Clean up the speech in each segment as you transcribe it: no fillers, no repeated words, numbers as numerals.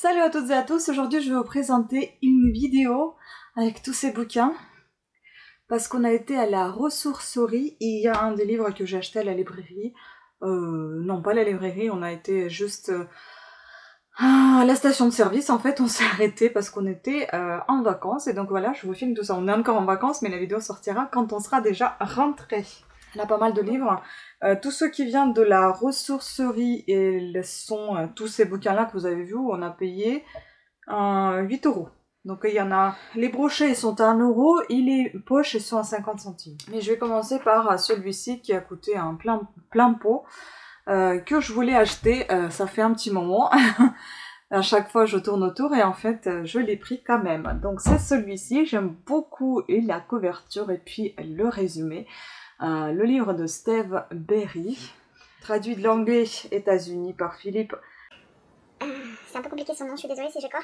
Salut à toutes et à tous, aujourd'hui je vais vous présenter une vidéo avec tous ces bouquins parce qu'on a été à la ressourcerie et il y a un des livres que j'ai acheté à la librairie, non pas à la librairie, on a été juste à la station de service. En fait on s'est arrêté parce qu'on était en vacances et donc voilà, je vous filme tout ça. On est encore en vacances mais la vidéo sortira quand on sera déjà rentré. Il y a pas mal de livres. Tous ceux qui viennent de la ressourcerie et sont tous ces bouquins-là que vous avez vus, on a payé 8 €. Donc il y en a, les brochets ils sont à 1 € et les poches ils sont à 50 centimes. Mais je vais commencer par celui-ci qui a coûté un plein pot, que je voulais acheter, ça fait un petit moment. À chaque fois je tourne autour et en fait je l'ai pris quand même. Donc c'est celui-ci, j'aime beaucoup et la couverture et puis le résumé. Le livre de Steve Berry, traduit de l'anglais États-Unis par Philippe. C'est un peu compliqué son nom, je suis désolée si j'écorche.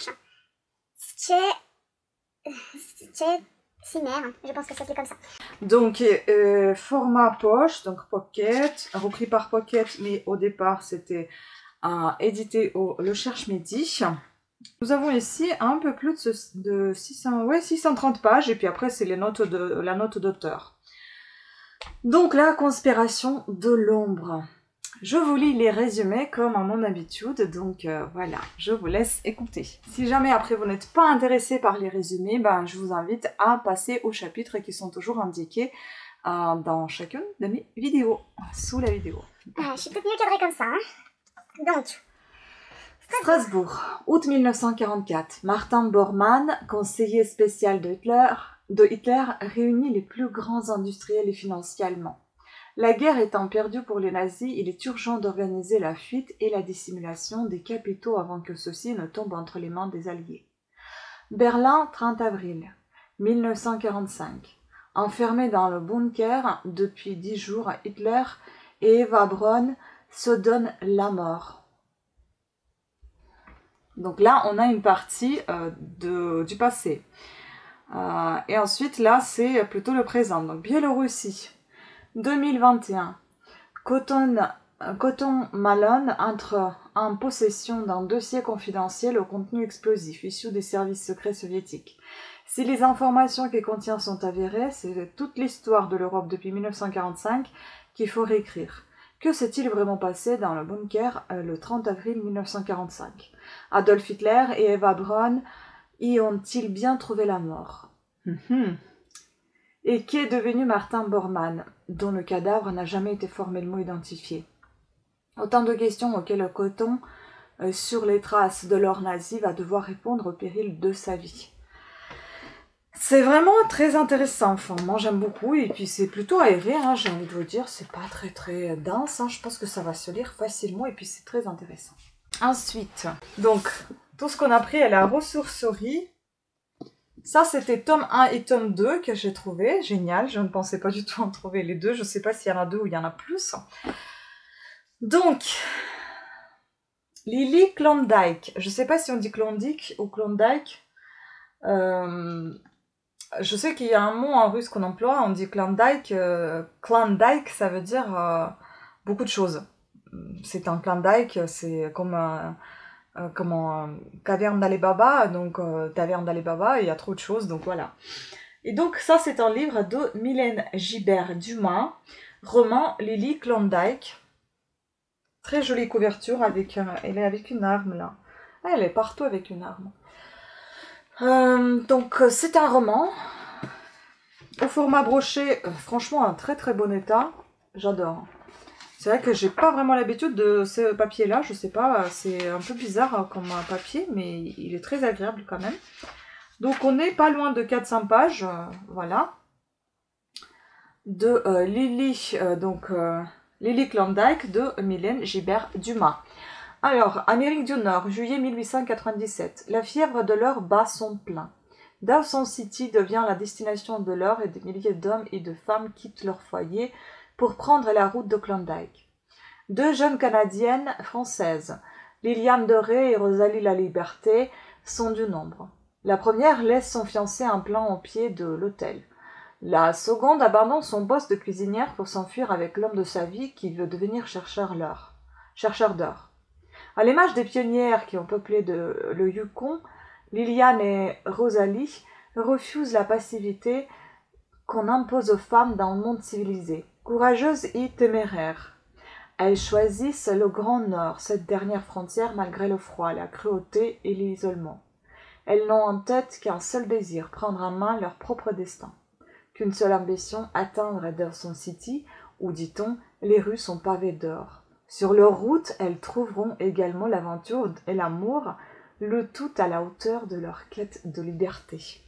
Cimer, je pense que ça c'est comme ça. Donc format poche, donc Pocket, repris par Pocket, mais au départ c'était édité au Le Cherche Midi. Nous avons ici un peu plus de 630 pages et puis après c'est la note d'auteur. Donc la conspiration de l'ombre. Je vous lis les résumés comme à mon habitude, donc voilà, je vous laisse écouter. Si jamais après vous n'êtes pas intéressé par les résumés, ben, je vous invite à passer aux chapitres qui sont toujours indiqués dans chacune de mes vidéos, sous la vidéo. Je suis peut-être mieux cadrée comme ça. Hein. Donc, Strasbourg, août 1944. Martin Bormann, conseiller spécial de Hitler, réunit les plus grands industriels et financiers allemands. La guerre étant perdue pour les nazis, il est urgent d'organiser la fuite et la dissimulation des capitaux avant que ceux-ci ne tombent entre les mains des Alliés. Berlin, 30 avril 1945. Enfermés dans le bunker depuis 10 jours, Hitler et Eva Braun se donnent la mort. Donc là, on a une partie du passé. Et ensuite, là, c'est plutôt le présent. Donc, Biélorussie, 2021. Cotton Malone entre en possession d'un dossier confidentiel au contenu explosif, issu des services secrets soviétiques. Si les informations qu'il contient sont avérées, c'est toute l'histoire de l'Europe depuis 1945 qu'il faut réécrire. Que s'est-il vraiment passé dans le bunker le 30 avril 1945 ? Adolf Hitler et Eva Braun y ont-ils bien trouvé la mort ? Et qu'est devenu Martin Bormann, dont le cadavre n'a jamais été formellement identifié ? Autant de questions auxquelles Cotton, sur les traces de l'or nazi, va devoir répondre au péril de sa vie. C'est vraiment très intéressant, enfin, moi j'aime beaucoup, et puis c'est plutôt aéré, hein, j'ai envie de vous dire, c'est pas très dense, hein, je pense que ça va se lire facilement, et puis c'est très intéressant. Ensuite, donc, tout ce qu'on a pris à la ressourcerie, ça c'était tome 1 et tome 2 que j'ai trouvé, génial, je ne pensais pas du tout en trouver les deux, je sais pas s'il y en a deux ou il y en a plus. Donc, Lily Klondike, je sais pas si on dit Klondike ou Klondike, je sais qu'il y a un mot en russe qu'on emploie, on dit Klondike. Klondike, ça veut dire beaucoup de choses. C'est un Klondike, c'est comme caverne d'Ali Baba, donc taverne d'Ali Baba, il y a trop de choses, donc voilà. Et donc ça, c'est un livre de Mylène Gibert-Dumas, roman Lily Klondike. Très jolie couverture, elle est avec une arme là. Ah, elle est partout avec une arme. Donc c'est un roman au format broché, franchement un très bon état, j'adore. C'est vrai que j'ai pas vraiment l'habitude de ce papier là, je sais pas, c'est un peu bizarre comme un papier, mais il est très agréable quand même. Donc on est pas loin de 400 pages, voilà, de Lily Klondike de Mylène Gibert-Dumas. Alors, Amérique du Nord, juillet 1897. La fièvre de l'or bat son plein. Dawson City devient la destination de l'or et des milliers d'hommes et de femmes quittent leur foyer pour prendre la route de Klondike. Deux jeunes Canadiennes françaises, Liliane Doré et Rosalie La Liberté, sont du nombre. La première laisse son fiancé un plan au pied de l'hôtel. La seconde abandonne son poste de cuisinière pour s'enfuir avec l'homme de sa vie qui veut devenir chercheur d'or. À l'image des pionnières qui ont peuplé le Yukon, Liliane et Rosalie refusent la passivité qu'on impose aux femmes dans le monde civilisé. Courageuses et téméraires, elles choisissent le Grand Nord, cette dernière frontière malgré le froid, la cruauté et l'isolement. Elles n'ont en tête qu'un seul désir, prendre en main leur propre destin. Qu'une seule ambition, atteindre Dawson City, où, dit-on, les rues sont pavées d'or. Sur leur route, elles trouveront également l'aventure et l'amour, le tout à la hauteur de leur quête de liberté.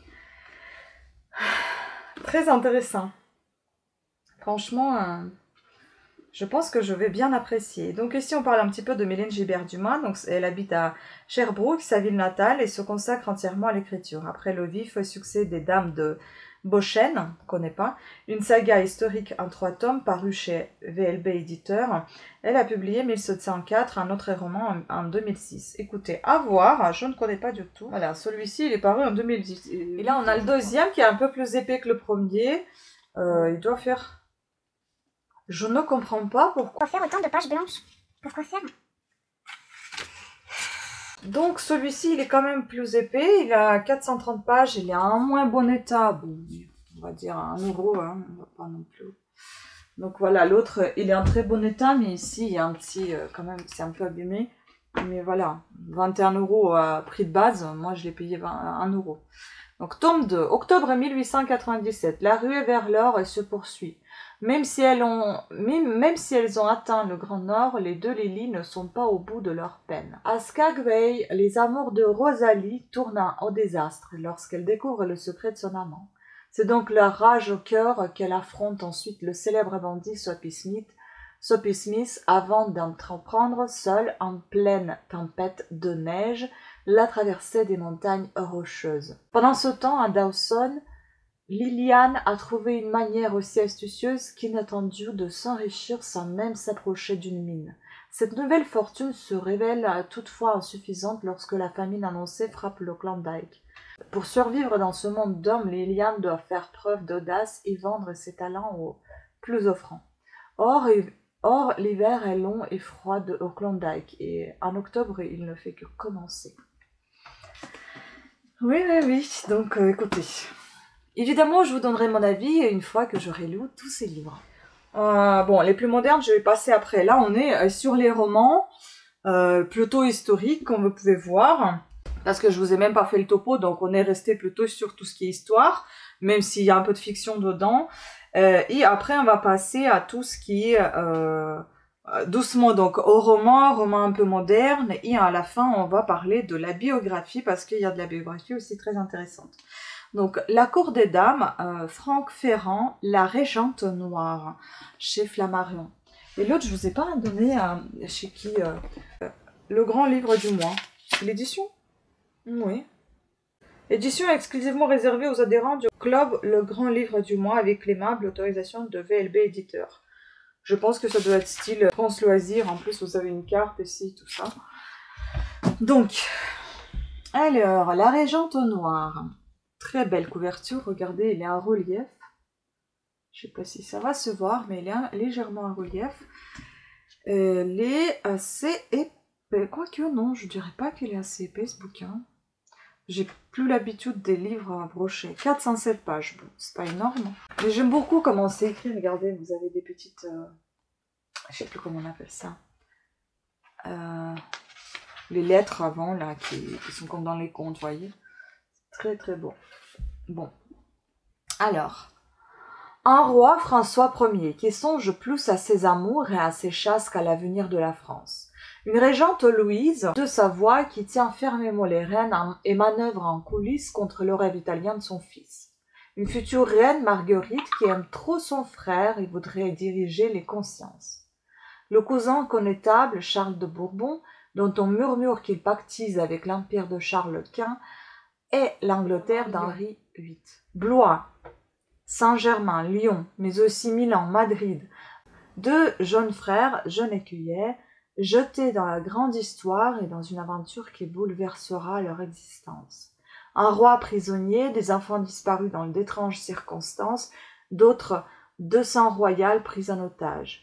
Très intéressant. Franchement, je pense que je vais bien apprécier. Donc ici, on parle un petit peu de Mylène Gilbert-Dumas. Donc, elle habite à Sherbrooke, sa ville natale, et se consacre entièrement à l'écriture. Après le vif succès des Dames de Beauchesne, on ne connaît pas, une saga historique en 3 tomes parue chez VLB Éditeur. Elle a publié 1704, un autre roman en 2006. Écoutez, à voir, je ne connais pas du tout. Voilà, celui-ci, il est paru en 2010. Et là, on a le deuxième qui est un peu plus épais que le premier. Il doit faire... Je ne comprends pas pourquoi. Pourquoi faire autant de pages blanches? Pourquoi faire? Donc celui-ci, il est quand même plus épais, il a 430 pages, il est en moins bon état, bon, on va dire 1 euro, hein, on va pas non plus. Donc voilà, l'autre, il est en très bon état, mais ici, il y a un petit, quand même, c'est un peu abîmé. Mais voilà, 21 euros à prix de base, moi je l'ai payé 1 euro. Donc tome 2, octobre 1897, la ruée vers l'or se poursuit. Même si elles ont atteint le Grand Nord, les deux Lily ne sont pas au bout de leur peine. À Skagway, les amours de Rosalie tournent au désastre lorsqu'elle découvre le secret de son amant. C'est donc leur rage au cœur qu'elle affronte ensuite le célèbre bandit Soapy Smith avant d'entreprendre seule, en pleine tempête de neige, la traversée des montagnes rocheuses. Pendant ce temps, à Dawson, Liliane a trouvé une manière aussi astucieuse qu'inattendue de s'enrichir sans même s'approcher d'une mine. Cette nouvelle fortune se révèle toutefois insuffisante lorsque la famine annoncée frappe le Klondike. Pour survivre dans ce monde d'hommes, Liliane doit faire preuve d'audace et vendre ses talents aux plus offrants. Or, l'hiver est long et froid au Klondike, et en octobre, il ne fait que commencer. Oui, donc écoutez... Évidemment, je vous donnerai mon avis une fois que j'aurai lu tous ces livres. Bon, les plus modernes, je vais passer après. Là, on est sur les romans, plutôt historiques, comme vous pouvez voir. Parce que je vous ai même pas fait le topo, donc on est resté plutôt sur tout ce qui est histoire, même s'il y a un peu de fiction dedans. Et après, on va passer à tout ce qui est... doucement, donc au roman un peu moderne. Et à la fin, on va parler de la biographie, parce qu'il y a de la biographie aussi très intéressante. Donc, La Cour des Dames, Franck Ferrand, La Régente Noire, chez Flammarion. Et l'autre, je vous ai pas donné chez qui Le Grand Livre du Mois. L'édition? Oui. Édition exclusivement réservée aux adhérents du club Le Grand Livre du Mois avec l'aimable autorisation de VLB Éditeur. Je pense que ça doit être style France Loisirs. En plus, vous avez une carte ici, tout ça. Donc, alors, La Régente Noire. Très belle couverture, regardez, il est en relief. Je ne sais pas si ça va se voir, mais il est légèrement en relief. Elle est assez épais. Quoique non, je dirais pas qu'il est assez épais ce bouquin. J'ai plus l'habitude des livres à brocher. 407 pages, bon, c'est pas énorme. Mais j'aime beaucoup comment c'est écrit, regardez, vous avez des petites... je sais plus comment on appelle ça. Les lettres avant, là, qui sont comme dans les contes, vous voyez. Très très beau. Bon. Alors, un roi, François Ier, qui songe plus à ses amours et à ses chasses qu'à l'avenir de la France. Une régente Louise de Savoie qui tient fermement les rênes et manœuvre en coulisses contre le rêve italien de son fils. Une future reine Marguerite qui aime trop son frère et voudrait diriger les consciences. Le cousin connétable Charles de Bourbon, dont on murmure qu'il pactise avec l'empire de Charles Quint, et l'Angleterre d'Henri VIII. Blois, Saint-Germain, Lyon, mais aussi Milan, Madrid. Deux jeunes frères, jeunes écuyers, jetés dans la grande histoire et dans une aventure qui bouleversera leur existence. Un roi prisonnier, des enfants disparus dans d'étranges circonstances, d'autres 200 royales prises en otage.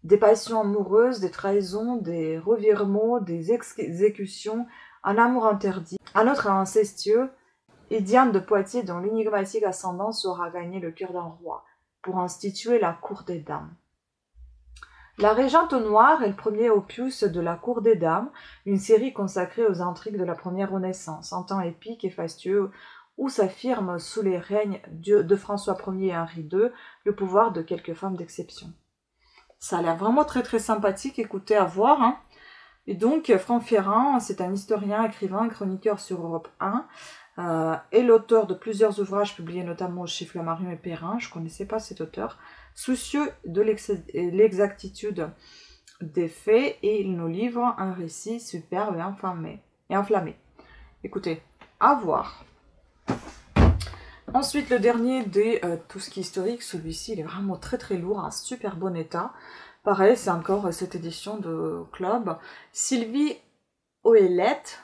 Des passions amoureuses, des trahisons, des revirements, des exécutions, un amour interdit, un autre incestueux, et Diane de Poitiers dont l'énigmatique ascendant saura gagner le cœur d'un roi, pour instituer la cour des dames. La Régente au noir est le premier opus de la Cour des Dames, une série consacrée aux intrigues de la première Renaissance, un temps épique et fastueux où s'affirme sous les règnes de François Ier et Henri II le pouvoir de quelques femmes d'exception. Ça a l'air vraiment très très sympathique, écoutez, à voir. Hein. Et donc, Franck Ferrand, c'est un historien, écrivain, chroniqueur sur Europe 1, et l'auteur de plusieurs ouvrages publiés notamment chez Flammarion et Perrin, je ne connaissais pas cet auteur, soucieux de l'exactitude des faits, et il nous livre un récit superbe et enflammé. Écoutez, à voir. Ensuite, le dernier des tout ce qui est historique, celui-ci, il est vraiment très très lourd, un super bon état. Pareil, c'est encore cette édition de Club. Sylvie Ouellette,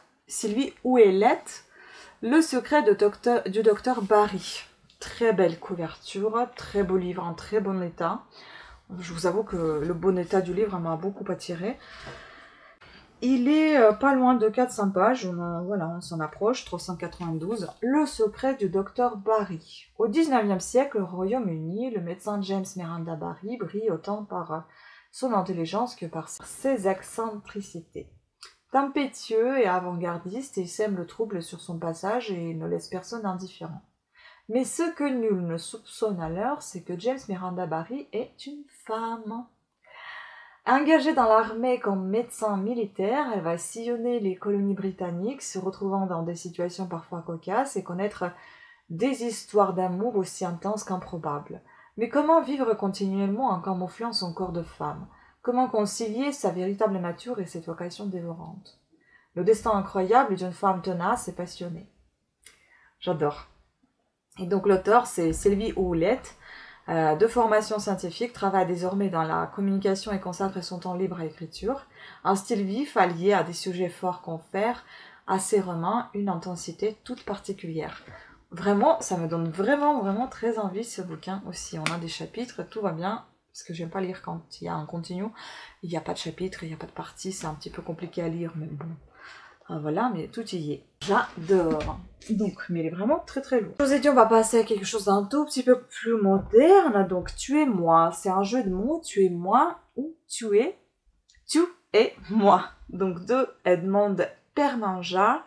Le secret du docteur Barry. Très belle couverture, très beau livre, en très bon état. Je vous avoue que le bon état du livre m'a beaucoup attiré. Il est pas loin de 400 pages, on s'en approche, 392. Le secret du docteur Barry. Au 19e siècle, au Royaume-Uni, le médecin James Miranda Barry brille autant par son intelligence que par ses excentricités. Tempétueux et avant-gardiste, il sème le trouble sur son passage et ne laisse personne indifférent. Mais ce que nul ne soupçonne alors, c'est que James Miranda Barry est une femme. Engagée dans l'armée comme médecin militaire, elle va sillonner les colonies britanniques, se retrouvant dans des situations parfois cocasses et connaître des histoires d'amour aussi intenses qu'improbables. Mais comment vivre continuellement en camouflant son corps de femme? Comment concilier sa véritable nature et cette vocation dévorante? Le destin incroyable d'une femme tenace et passionnée. J'adore. Et donc l'auteur, c'est Sylvie Ouellette, de formation scientifique, travaille désormais dans la communication et consacre son temps libre à l'écriture. Un style vif allié à des sujets forts confère à ses romans une intensité toute particulière. Vraiment, ça me donne vraiment très envie ce bouquin aussi. On a des chapitres, tout va bien, parce que j'aime pas lire quand il y a un continu. Il n'y a pas de chapitre, il n'y a pas de partie, c'est un petit peu compliqué à lire, mais bon. Voilà, mais tout y est. J'adore. Donc, mais il est vraiment très lourd. Je vous ai dit, on va passer à quelque chose d'un tout petit peu plus moderne. Donc, tu es moi. C'est un jeu de mots. Tu es moi ou tu es moi. Donc, de Edmond Perninja.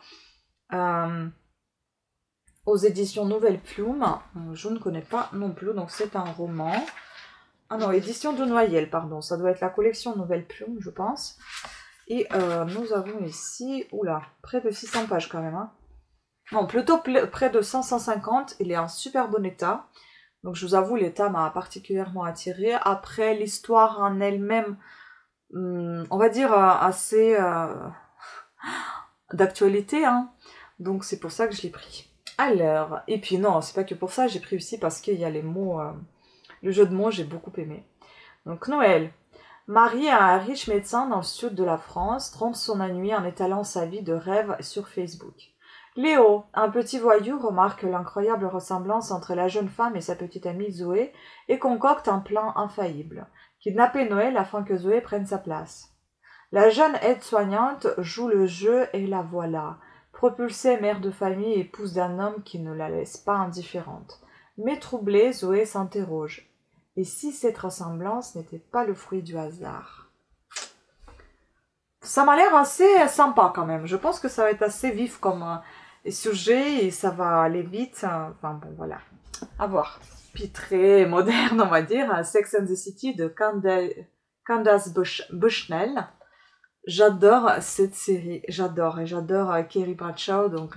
Aux éditions Nouvelle Plume. Je ne connais pas non plus. Donc, c'est un roman. Ah non, édition de Noyelles, pardon. Ça doit être la collection Nouvelle Plume, je pense. Et nous avons ici, près de 600 pages quand même. Hein. Non, plutôt près de 150. Il est en super bon état. Donc je vous avoue, l'état m'a particulièrement attiré. Après, l'histoire en elle-même, on va dire assez d'actualité. Hein. Donc c'est pour ça que je l'ai pris. Alors, et puis non, c'est pas que pour ça, j'ai pris aussi parce qu'il y a les mots, le jeu de mots, j'ai beaucoup aimé. Donc Noël. Marie, un riche médecin dans le sud de la France, trompe son ennui en étalant sa vie de rêve sur Facebook. Léo, un petit voyou, remarque l'incroyable ressemblance entre la jeune femme et sa petite amie Zoé et concocte un plan infaillible. Kidnapper Noël afin que Zoé prenne sa place. La jeune aide-soignante joue le jeu et la voilà. Propulsée mère de famille et épouse d'un homme qui ne la laisse pas indifférente. Mais troublée, Zoé s'interroge. Et si cette ressemblance n'était pas le fruit du hasard? Ça m'a l'air assez sympa quand même. Je pense que ça va être assez vif comme sujet et ça va aller vite. Enfin bon, voilà. À voir. Puis très moderne, on va dire. Sex and the City de Candace Bushnell. J'adore cette série. J'adore. Et j'adore Kerry Bradshaw, donc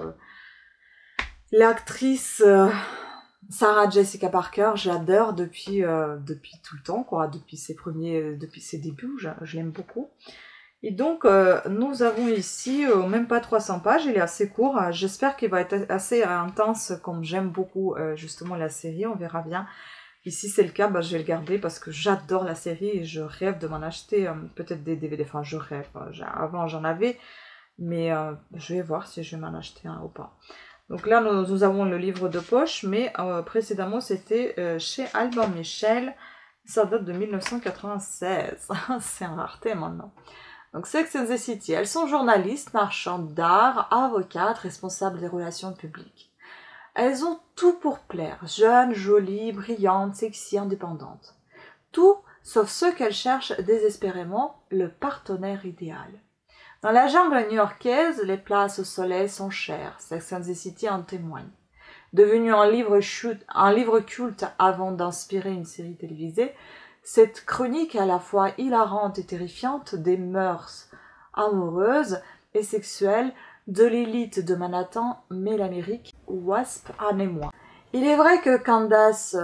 l'actrice... Sarah Jessica Parker, j'adore depuis tout le temps, quoi, depuis ses débuts, je l'aime beaucoup. Et donc, nous avons ici même pas 300 pages, il est assez court, j'espère qu'il va être assez intense, comme j'aime beaucoup justement la série, on verra bien. Et si c'est le cas, je vais le garder parce que j'adore la série et je rêve de m'en acheter peut-être des DVD, enfin je rêve, avant j'en avais, mais je vais voir si je vais m'en acheter un ou pas. Donc là, nous avons le livre de poche, mais précédemment, c'était chez Albin Michel, Ça date de 1996. C'est une rareté maintenant. Donc Sex and the City. Elles sont journalistes, marchandes d'art, avocates, responsables des relations publiques. Elles ont tout pour plaire. Jeunes, jolies, brillantes, sexy, indépendantes. Tout sauf ceux qu'elles cherchent désespérément, le partenaire idéal. Dans la jungle new-yorkaise, les places au soleil sont chères. Sex and the City en témoigne. Devenu un livre culte avant d'inspirer une série télévisée, cette chronique à la fois hilarante et terrifiante des mœurs amoureuses et sexuelles de l'élite de Manhattan met l'Amérique WASP en émoi. Il est vrai que Candace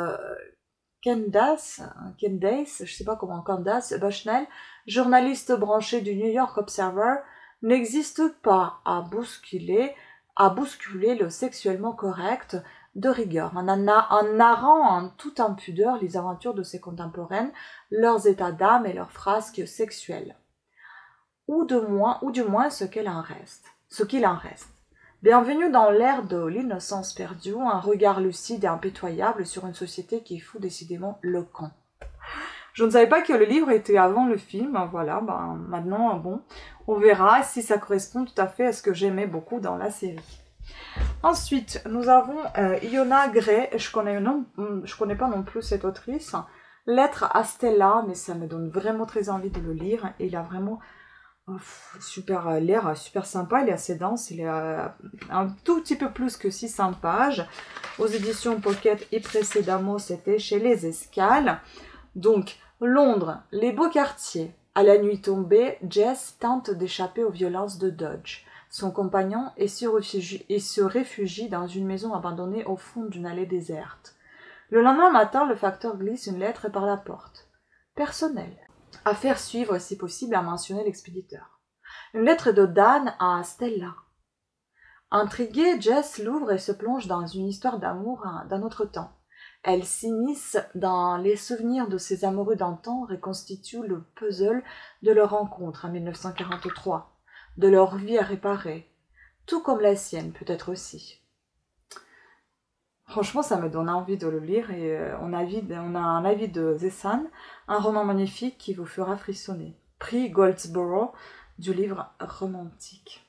Bushnell, journaliste branchée du New York Observer, n'existe pas à bousculer le sexuellement correct de rigueur, en narrant en toute impudeur les aventures de ses contemporaines, leurs états d'âme et leurs frasques sexuelles. Ou du moins ce qu'il en reste. Bienvenue dans l'ère de l'innocence perdue, un regard lucide et impitoyable sur une société qui fout décidément le camp. Je ne savais pas que le livre était avant le film, voilà, maintenant, bon, on verra si ça correspond tout à fait à ce que j'aimais beaucoup dans la série. Ensuite, nous avons Iona Gray, je connais pas non plus cette autrice, Lettre à Stella, mais ça me donne vraiment très envie de le lire, et il a vraiment l'air super sympa, il est assez dense, il est un tout petit peu plus que 600 pages, aux éditions Pocket, et précédemment c'était chez Les Escales. Donc, Londres, les beaux quartiers. À la nuit tombée, Jess tente d'échapper aux violences de Dodge, son compagnon, et se réfugie dans une maison abandonnée au fond d'une allée déserte. Le lendemain matin, le facteur glisse une lettre par la porte. Personnelle. À faire suivre si possible, a mentionné l'expéditeur. Une lettre de Dan à Stella. Intriguée, Jess l'ouvre et se plonge dans une histoire d'amour d'un autre temps. Elle s'immisce dans les souvenirs de ses amoureux d'antan, reconstitue le puzzle de leur rencontre en 1943, de leur vie à réparer, tout comme la sienne peut-être aussi. Franchement, ça me donne envie de le lire et on a un avis de Zessan, un roman magnifique qui vous fera frissonner. Prix Goldsboro du livre romantique.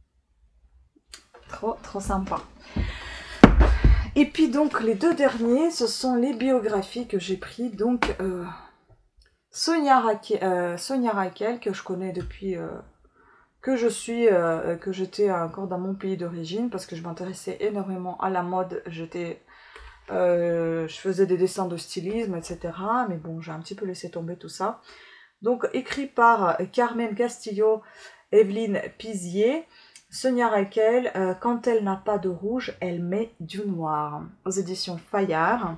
Trop sympa. Et puis donc les deux derniers, ce sont les biographies que j'ai pris. Donc Sonia Raquel, que je connais depuis que j'étais encore dans mon pays d'origine, parce que je m'intéressais énormément à la mode. Je faisais des dessins de stylisme, etc. Mais bon, j'ai un petit peu laissé tomber tout ça. Donc écrit par Carmen Castillo, Evelyne Pizier. Sonia Raquel, quand elle n'a pas de rouge, elle met du noir. Aux éditions Fayard.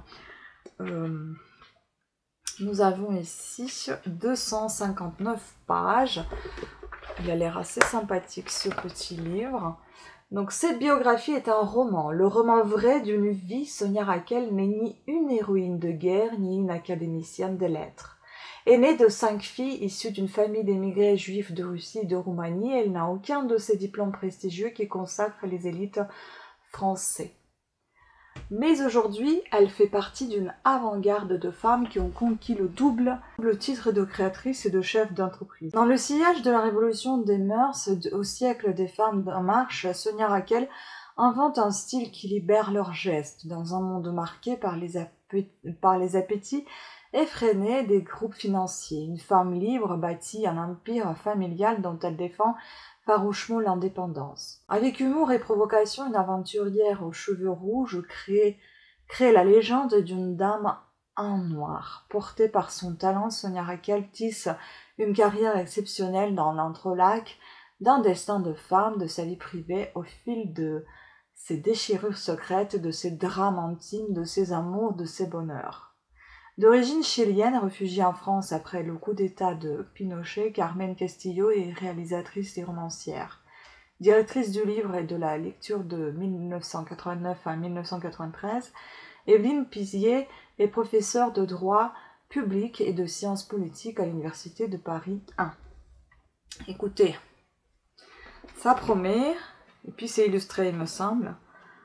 Nous avons ici 259 pages. Il a l'air assez sympathique ce petit livre. Donc cette biographie est un roman. Le roman vrai d'une vie. Sonia Raquel n'est ni une héroïne de guerre, ni une académicienne de lettres. Aînée de 5 filles issues d'une famille d'émigrés juifs de Russie et de Roumanie, elle n'a aucun de ces diplômes prestigieux qui consacrent les élites françaises. Mais aujourd'hui, elle fait partie d'une avant-garde de femmes qui ont conquis le double titre de créatrice et de chef d'entreprise. Dans le sillage de la révolution des mœurs au siècle des femmes en marche, Sonia Raquel invente un style qui libère leurs gestes dans un monde marqué par les appétits effrénée des groupes financiers, une femme libre bâtit un empire familial dont elle défend farouchement l'indépendance. Avec humour et provocation, une aventurière aux cheveux rouges crée la légende d'une dame en noir. Portée par son talent, Sonia Raquel tisse une carrière exceptionnelle dans l'entrelac d'un destin de femme, de sa vie privée, au fil de ses déchirures secrètes, de ses drames intimes, de ses amours, de ses bonheurs. D'origine chilienne, réfugiée en France après le coup d'État de Pinochet, Carmen Castillo est réalisatrice et romancière. Directrice du livre et de la lecture de 1989 à 1993, Evelyne Pizier est professeure de droit public et de sciences politiques à l'Université de Paris 1. Écoutez, ça promet, et puis c'est illustré il me semble.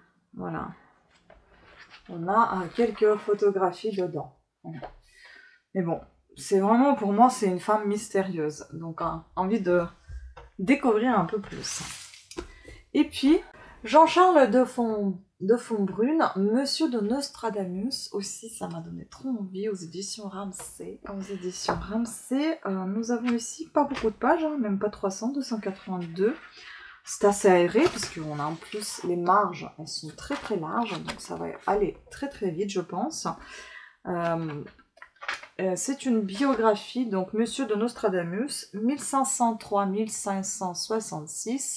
Voilà. On a quelques photographies dedans. Mais bon, c'est vraiment, pour moi, c'est une femme mystérieuse. Donc, envie de découvrir un peu plus. Et puis, Jean-Charles de Fontbrune, Monsieur de Nostradamus, aussi, ça m'a donné trop envie, aux éditions Ramsay. Aux éditions Ramsay, nous avons ici pas beaucoup de pages, hein, même pas 300, 282. C'est assez aéré, parce qu'on a en plus les marges, elles sont très très larges, donc ça va aller très très vite, je pense. C'est une biographie, donc Monsieur de Nostradamus, 1503-1566,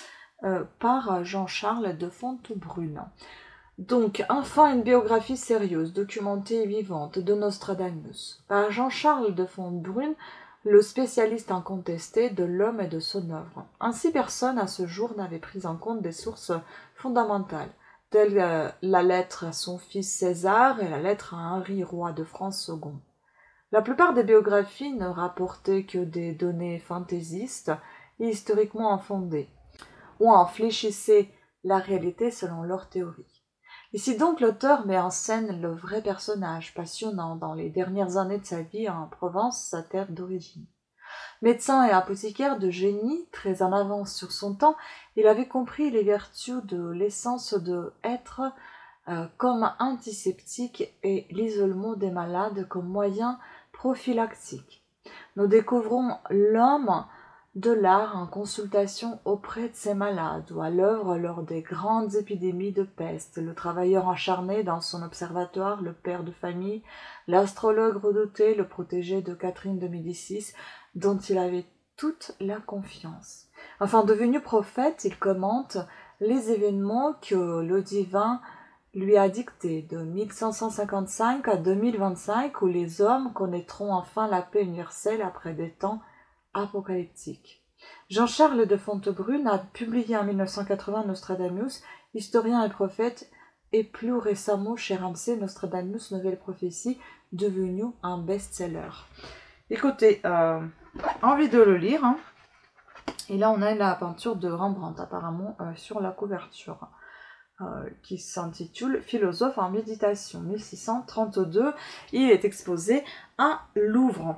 par Jean-Charles de Fontbrune. Donc, enfin, une biographie sérieuse, documentée et vivante de Nostradamus, par Jean-Charles de Fontbrune, le spécialiste incontesté de l'homme et de son œuvre. Ainsi, personne à ce jour n'avait pris en compte des sources fondamentales, telles la lettre à son fils César et la lettre à Henri, roi de France II. La plupart des biographies ne rapportaient que des données fantaisistes et historiquement infondées, ou infléchissaient la réalité selon leur théorie. Ici donc l'auteur met en scène le vrai personnage passionnant dans les dernières années de sa vie en Provence, sa terre d'origine. Médecin et apothicaire de génie, très en avance sur son temps, il avait compris les vertus de l'essence de être comme antiseptique et l'isolement des malades comme moyen prophylactique. Nous découvrons l'homme de l'art en consultation auprès de ses malades ou à l'œuvre lors des grandes épidémies de peste, le travailleur acharné dans son observatoire, le père de famille, l'astrologue redouté, le protégé de Catherine de Médicis, dont il avait toute la confiance. Enfin, devenu prophète, il commente les événements que le divin lui a dictés de 1555 à 2025, où les hommes connaîtront enfin la paix universelle après des temps apocalyptique. Jean-Charles de Fontbrune a publié en 1980 Nostradamus, historien et prophète, et plus récemment chez Ramsay, Nostradamus, nouvelle prophétie, devenu un best-seller. Écoutez, envie de le lire, hein. Et là on a la peinture de Rembrandt apparemment sur la couverture. Qui s'intitule Philosophe en méditation, 1632. Il est exposé à Louvre.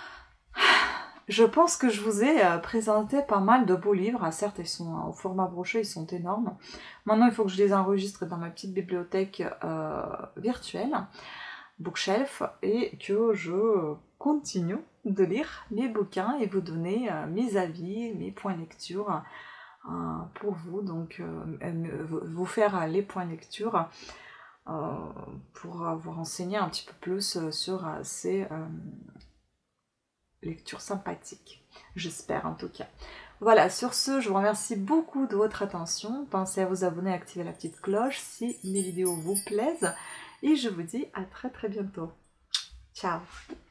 Je pense que je vous ai présenté pas mal de beaux livres. Certes, ils sont au format broché, ils sont énormes. Maintenant, il faut que je les enregistre dans ma petite bibliothèque virtuelle, Bookshelf, et que je continue de lire mes bouquins et vous donner mes avis, mes points de lecture pour vous. Donc, vous faire les points de lecture pour vous renseigner un petit peu plus sur ces lecture sympathique, j'espère en tout cas. Voilà, sur ce, je vous remercie beaucoup de votre attention. Pensez à vous abonner et activer la petite cloche si mes vidéos vous plaisent. Et je vous dis à très très bientôt. Ciao!